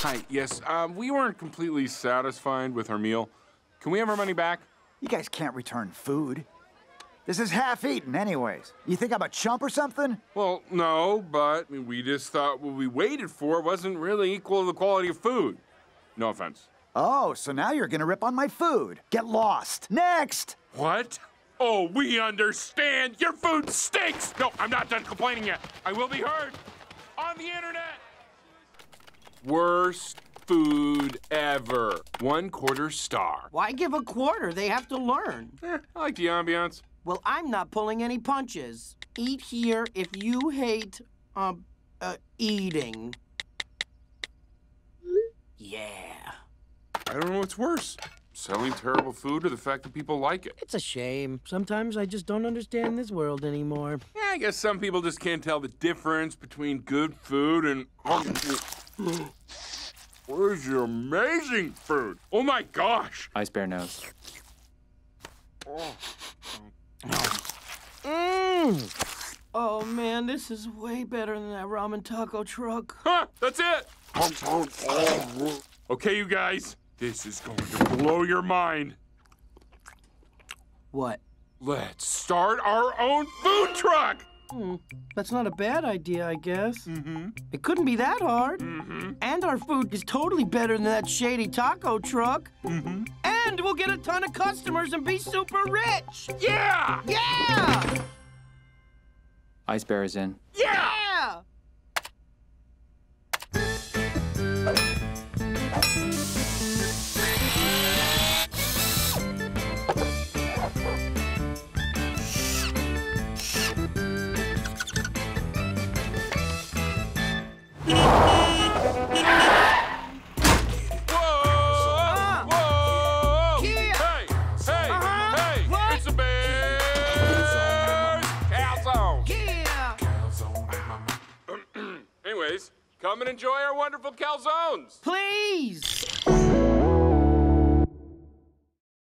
Hi, yes, we weren't completely satisfied with our meal. Can we have our money back? You guys can't return food. This is half-eaten anyways. You think I'm a chump or something? Well, no, but we just thought what we waited for wasn't really equal to the quality of food. No offense. Oh, so now you're gonna rip on my food. Get lost. Next! What? Oh, we understand. Your food stinks. No, I'm not done complaining yet. I will be heard on the internet. Worst food ever. 1/4 star. Why give a quarter? They have to learn. I like the ambiance. Well, I'm not pulling any punches. Eat here if you hate, eating. Yeah. I don't know what's worse. Selling terrible food or the fact that people like it. It's a shame. Sometimes I just don't understand this world anymore. Yeah, I guess some people just can't tell the difference between good food and... Where's your amazing food? Oh my gosh! Ice Bear knows. Oh, man, this is way better than that ramen taco truck. Huh, that's it! Okay, you guys, this is going to blow your mind. What? Let's start our own food truck! That's not a bad idea, I guess. It couldn't be that hard. And our food is totally better than that shady taco truck. And we'll get a ton of customers and be super rich. Yeah! Yeah! Ice Bear is in. Yeah! Come and enjoy our wonderful calzones. Please!